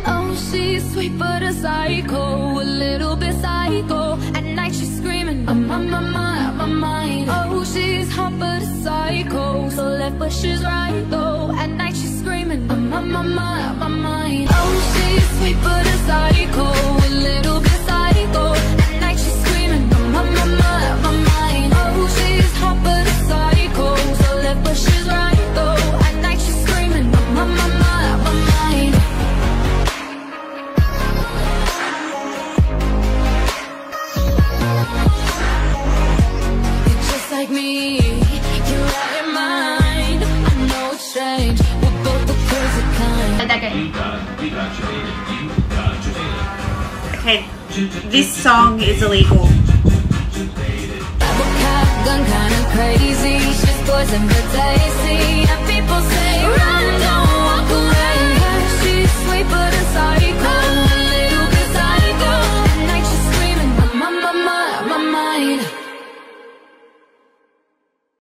Oh, she's sweet but a psycho, a little bit psycho. At night she's screaming, I'm on my mind. Oh, she's hot but a psycho, so left but she's right though. At night she's screaming, I'm on my mind. Oh, she's sweet but a psycho, a little bit psycho. At night she's screaming, I'm on my mind. Oh, she's hot but a psycho, so left but she's right though. At night she's screaming, I'm on my mind. You're just like me, you're out your mind. I know it's strange, we're both the crazy kind. Okay, this song is illegal. Gun kinda crazy, she's poison but tasty. And people say, run, don't walk away. She's sweet but a psycho, a little bit psycho. At night she's screaming, I'm on my mind.